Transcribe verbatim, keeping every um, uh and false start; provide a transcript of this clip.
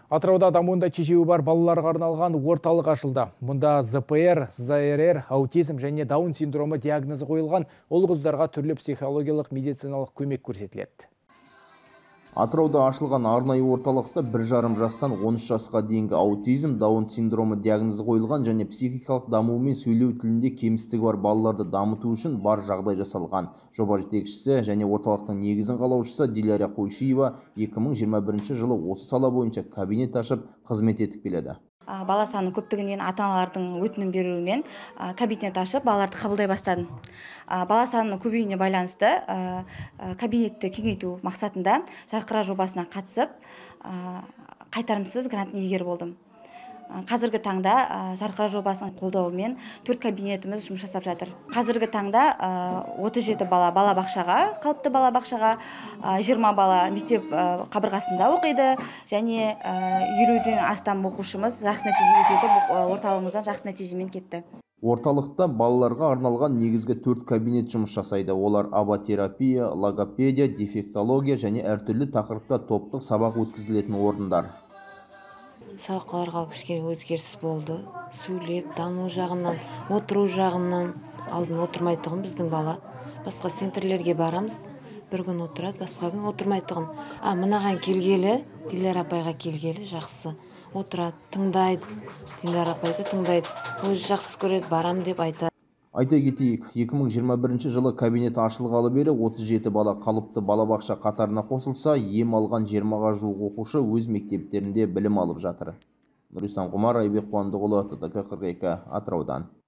Атырауда дамуында тежеуі бар балаларға арналған орталық ашылды. Мұнда зэ пэ эр, зэ эр эр, аутизм және даун синдромы диагнозы қойылған ол қыздарға түрлі психологиялық медициналық көмек көрсетіледі. Атырауда ашылған арнайы орталықта бір жарым жастан он үш жасқа дейінгі аутизм, даун синдромы диагнозы қойылған және психикалық дамуы мен сөйлеу тілінде кемістігі бар балаларды дамыту үшін бар жағдай жасалған. Жоба жетекшісі және орталықтың негізін қалаушысы Диляра Қойшиева екі мың жиырма бірінші жылы осы сала бойынша кабинет ашып қызмет етіп келеді. Бала саны көптігінен ата-аналардың өтінім беруімен кабинет ашып балаларды қабылдай бастадым. Бала санының көбеюіне байланысты кабинетті кеңейту мақсатында Жарқыра жобасына қатысып қайтарымсыз гранттың иегері болдым. Қазіргі таңда Жарқыра жобасының қолдауымен төрт кабинетіміз жұмыс жасап жатыр. Қазіргі таңда отыз жеті бала балабақшаға, қалыпты балабақшаға, жиырма бала мектеп қабырғасында оқиды және елуден астам оқушымыз жақсы нәтижеге жетіп, орталығымыздан жақсы нәтижемен кетті. Орталықта балаларға арналған негізгі төрт кабинет жұмыс жасайды. Олар аботерапия, логопедия, дефектология және әртүрлі тақырыпта топтық сабақ өткізілетін орындар. Сабаққа кішкене өзгеріс болды. Сөйлеп, даму жағынан, отыру жағынан алдын отырмайтұғын біздің бала. Басқа центрлерге барамыз, бір күн отырады, басқа күн отырмайтұғын. А, мынаған келгелі, Диляра апайға келгелі жақсы. Отырады, тыңдайды, Диляра апайды тыңдайды. Өзі жақсы көреді, барам деп айтады. Айта кетейік, екі мың жиырма бірінші жылы кабинет ашылғалы бері отыз жеті бала қалыпты балабақша қатарына қосылса, ем алған жиырмаға жуық оқушы өз мектептерінде білім алып жатыр. Нұрислам Құмар, Айбек Қуандықұлы, тэ тэ ка қырық екі, Атыраудан.